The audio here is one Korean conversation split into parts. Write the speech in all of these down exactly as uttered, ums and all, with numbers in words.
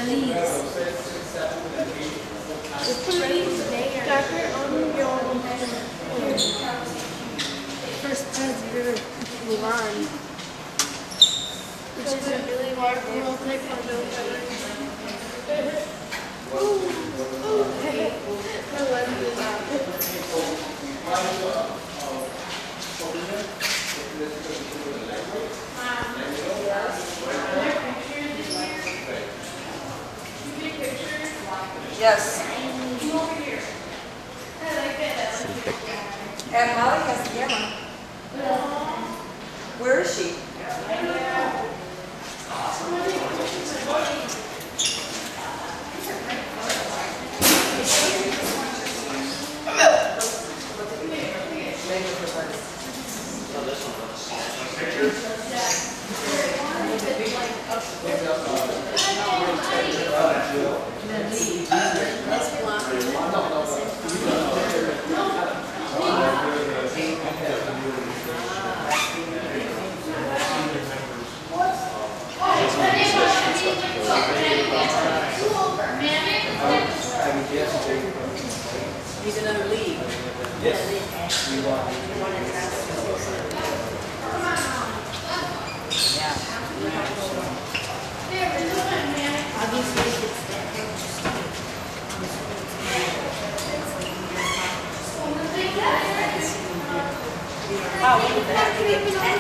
leaves. The trees got their own first predator, Mulan, which is a really large multi-taekwondo fighter. Ooh, ooh, hey, I love you. Yes. And Molly has the camera. Where is she? He's another lead. Yes. We want. We want to test. Yeah. Obviously, it's that. Oh, we have to get ten.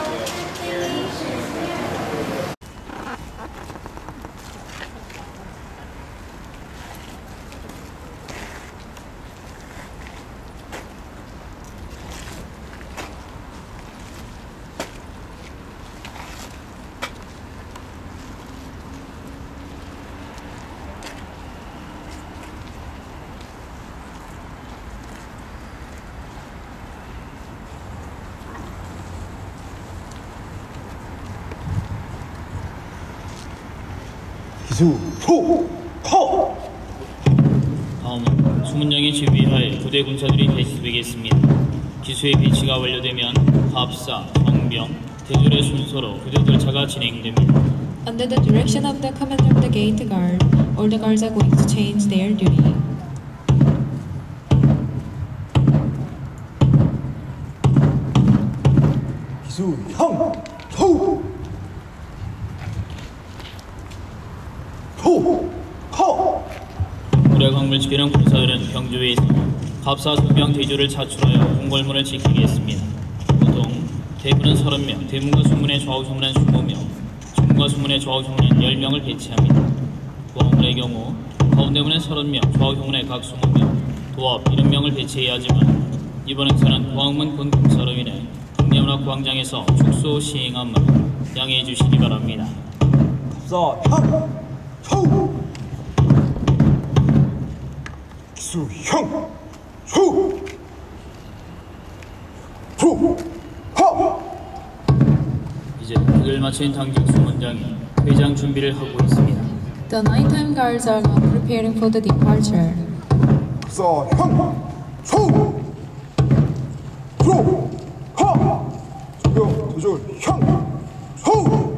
기수, 호, 허! 다음은 수문장에 제비할 부대 군사들이 배치되겠습니다. 기수의 배치가 완료되면 합사, 정병, 대졸의 순서로 부대 절차가 진행됩니다. Under the direction of the commander of the gate guard, all the guards are going to change their duty. 기수, 형, 호! 호! 허! 우라광물 지키는 군사들은 경주에서 갑사 소병 대조를 차출하여 궁궐문을 지키겠습니다. 보통 대부는 서른 명, 대문과 수문의 좌우소문은 이십 명, 중문과 수문의 좌우소문은 십 명을 배치합니다. 도합문의 경우 가운데문에 서른 명, 좌우소문에 각 이십 명, 도합 칠십 명을 배치해야 하지만 이번 행사는 도합문 건공사로 인해 국내문화광장에서 축소 시행함을 양해해 주시기 바랍니다. 갑사, 형, 호! 기수, 형, 호! 호! 허! 이제 그걸 마친 당직 수문장이 퇴장 준비를 하고 있습니다. The nighttime guards are now preparing for the departure. 갑사, 형, 호! 호! 허! 정병, 대졸, 형, 호!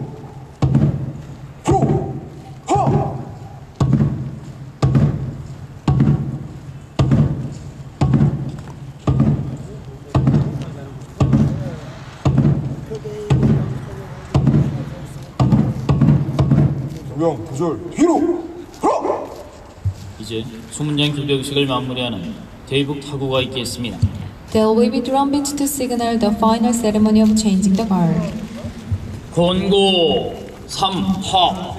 정병, 대졸, 뒤로! 허! 이제 수문장 교대 의식을 마무리하는 대북 타구가 있겠습니다. There will be drum beats to signal the final ceremony of changing the guard. 권고 삼하.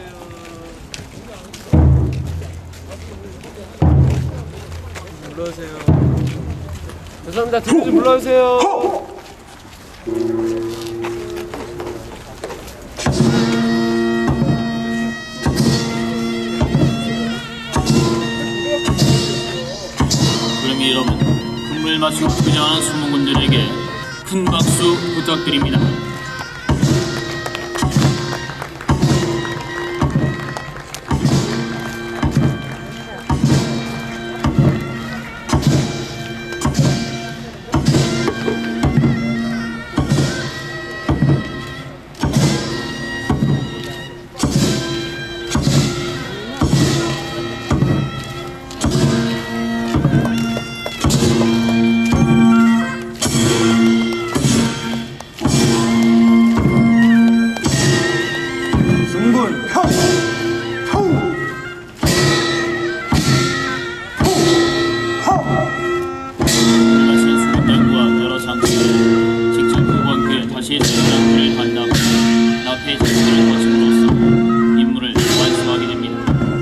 불러주세요. 죄송합니다. 뒤로 좀 불러주세요. 그럼 여러분, 군무를 마치고 퇴장하는 수문군들에게 큰 박수 부탁드립니다. 둥근 형, 형, 마친 수문장과 여러 장치를 직접 후반기에 다시 수문장을 반납, 납해 절차를 거침으로써 임무를 완수하게 됩니다.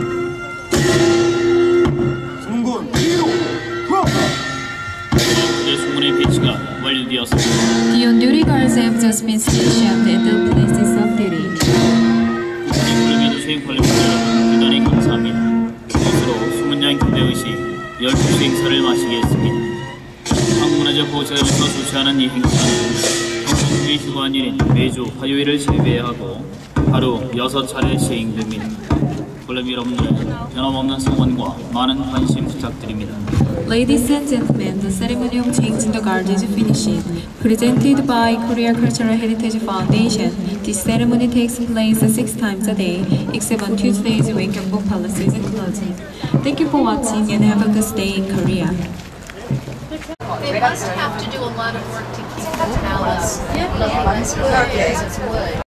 둥근 뒤로 형. 그의 수문의 배치가 완료되었습니다. The on-duty guards have just been stationed at the places of duty. 국민에게 수행 관리분 여러분 대단히 감사합니다. 이것으로 수문장 교대의 시 열두 수 행사를 마치겠습니다. 한국문화재 보호자로서 주최하는 이 행사는 평균주의 휴관일인 매주 화요일을 제외하고 하루 여섯 차례 시행됩니다. 관람 여러분들의 변함없는 성원과 많은 관심 부탁드립니다. Ladies and gentlemen, the ceremony of changing the guard is finished. Presented by Korea Cultural Heritage Foundation, this ceremony takes place six times a day, except on Tuesdays when Gyeongbok Palace is closed. Thank you for watching and have a good stay in Korea. They must have to do a lot of work to keep the palace. Yeah. It's wood.